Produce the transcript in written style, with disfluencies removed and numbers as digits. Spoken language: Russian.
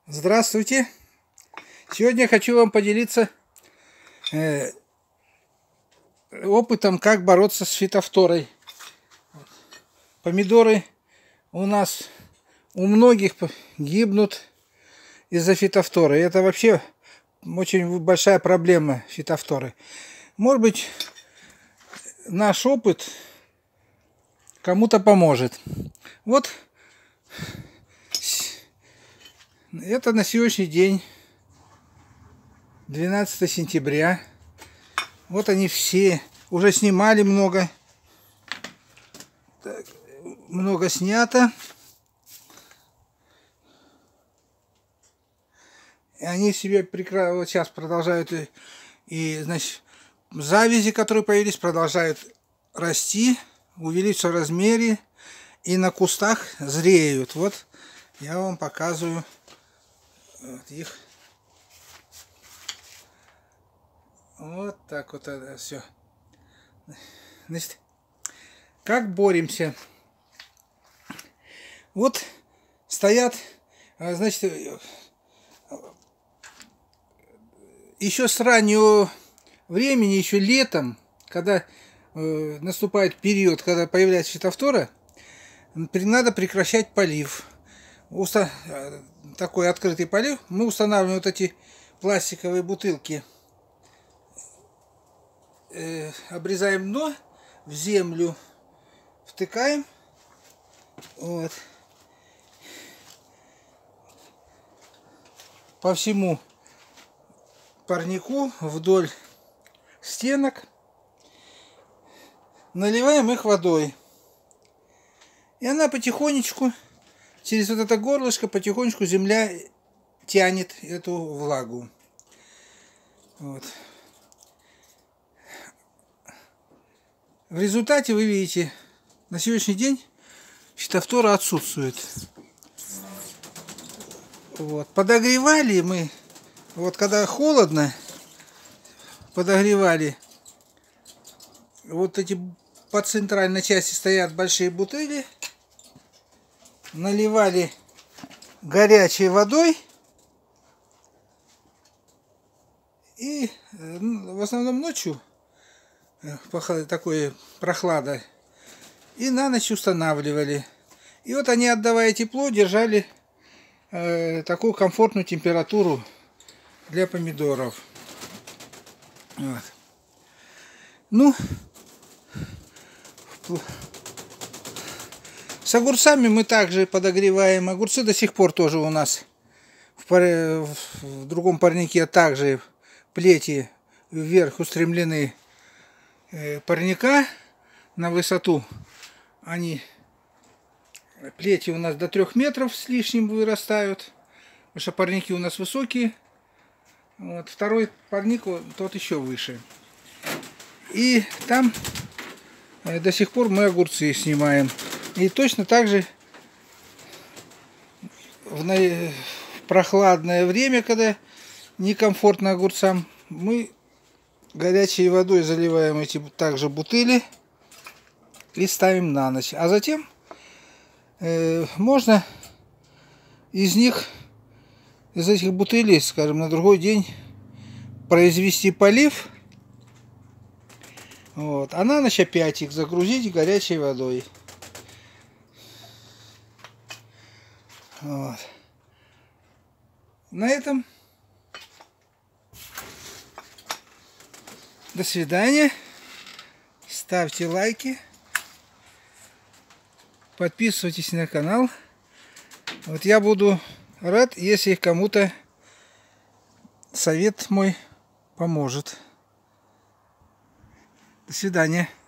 Здравствуйте! Сегодня я хочу вам поделиться опытом, как бороться с фитофторой. Помидоры у нас у многих гибнут из-за фитофторы. Это вообще очень большая проблема фитофторы. Может быть, наш опыт кому-то поможет. Вот это на сегодняшний день, 12 сентября. Вот они все. Уже снимали много. Так, много снято. И они себе прекрасно вот сейчас продолжают. Значит, завязи, которые появились, продолжают расти, увеличиваться в размере. И на кустах зреют. Вот я вам показываю вот их. Вот так вот это все. Значит, как боремся? Вот стоят, значит, еще с раннего времени, еще летом, когда наступает период, когда появляется фитофтора, надо прекращать полив. Такой открытый полив. Мы устанавливаем вот эти пластиковые бутылки. Обрезаем дно, в землю втыкаем. Вот. По всему парнику вдоль стенок. Наливаем их водой. И она потихонечку, через вот это горлышко, потихонечку земля тянет эту влагу. Вот. В результате вы видите, на сегодняшний день фитофтора отсутствует. Вот. Подогревали мы, вот когда холодно, подогревали. Вот эти по центральной части стоят большие бутыли. Наливали горячей водой. И в основном ночью такой прохлада. И на ночь устанавливали. И вот они, отдавая тепло, держали такую комфортную температуру для помидоров. Вот. Ну, с огурцами мы также подогреваем. Огурцы до сих пор тоже у нас в другом парнике также плети вверх устремлены парника на высоту. Плети у нас до 3 метров с лишним вырастают, потому что парники у нас высокие. Вот. Второй парник, тот еще выше. И там до сих пор мы огурцы снимаем. И точно так же в прохладное время, когда некомфортно огурцам, мы горячей водой заливаем эти также бутыли и ставим на ночь. А затем можно из этих бутылей, скажем, на другой день произвести полив. Вот. А на ночь опять их загрузить горячей водой. Вот. На этом до свидания. Ставьте лайки. Подписывайтесь на канал. Вот я буду рад, если кому-то совет мой поможет. До свидания.